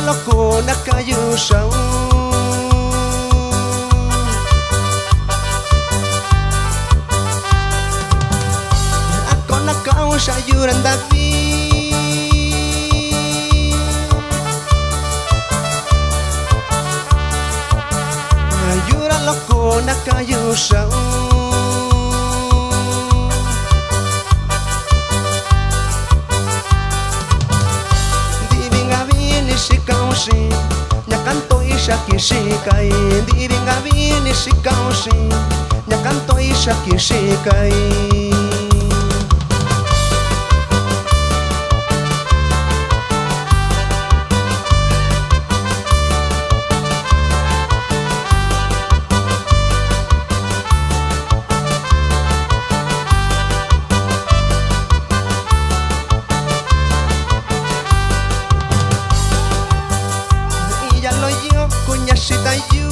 loco na caiu chão. Kau sayuran tapi sayuran loko na kayu sao. Di bingavini si kau si nyakanto isaki si kai. Di bingavini si kau si nyakanto isaki si kai. Tayu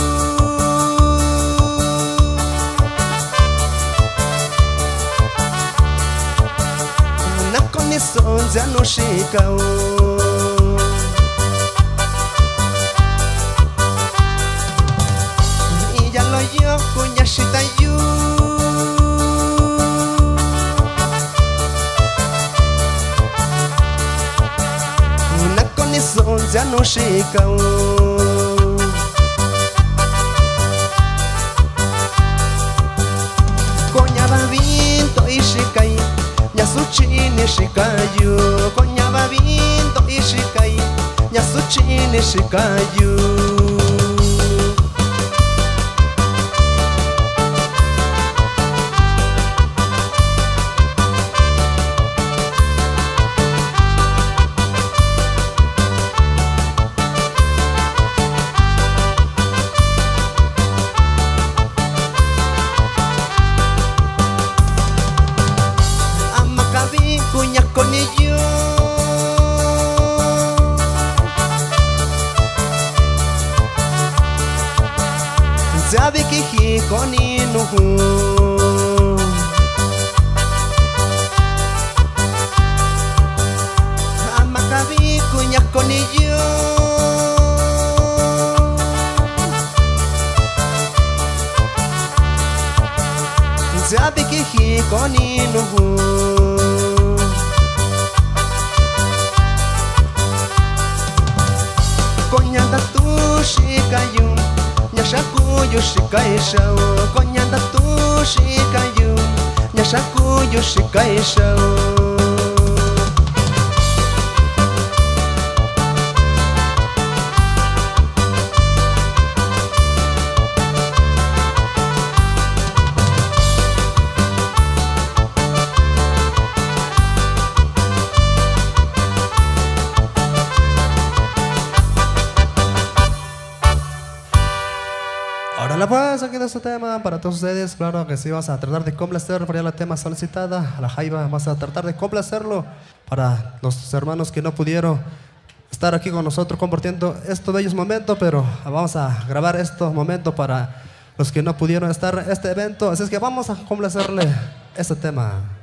na condição já não chega. E já lo yo conhece tayu na condição já não chega. Shikayu, konyaba vinto ishikai, nyasuchini shikayu. Con ello sabe que hi con inuhu amakabi kunya con ello sabe que hi con inuhu. Konyanda tu shikayu, nyashakuyu shikai shao. Konyanda tu shikayu, nyashakuyu shikai shao. Órale pues, aquí está este tema para todos ustedes. Claro que sí, vamos a tratar de complacer para la tema solicitada, a la Jaiba. Vamos a tratar de complacerlo para los hermanos que no pudieron estar aquí con nosotros compartiendo estos bellos momentos, pero vamos a grabar estos momentos para los que no pudieron estar en este evento. Así es que vamos a complacerle este tema.